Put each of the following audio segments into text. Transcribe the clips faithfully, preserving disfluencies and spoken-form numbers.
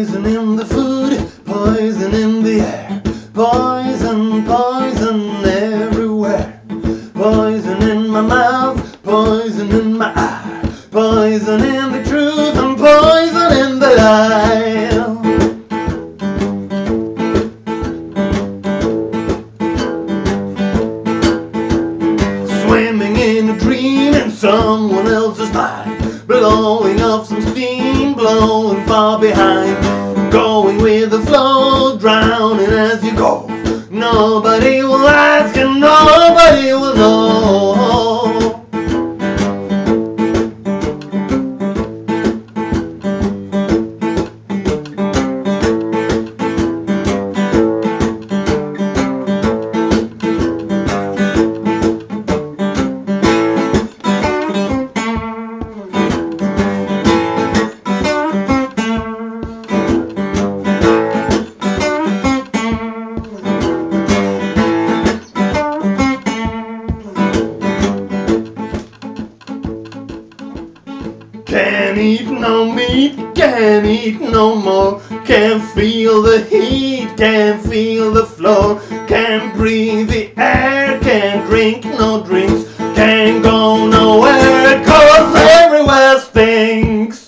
Poison in the food, poison in the air, poison, poison everywhere. Poison in my mouth, poison in my eye, poison in the truth and poison in the lie. Swimming in a dream in someone else's mind, blowing off some steam, blowing far behind, going with the flow, drowning as you go. Nobody will ask and nobody will know. Can't eat no meat, can't eat no more. Can't feel the heat, can't feel the flow. Can't breathe the air, can't drink no drinks. Can't go nowhere, cause everywhere stinks.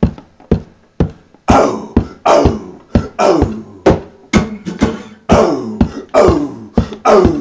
Oh, oh, oh. Oh, oh, oh.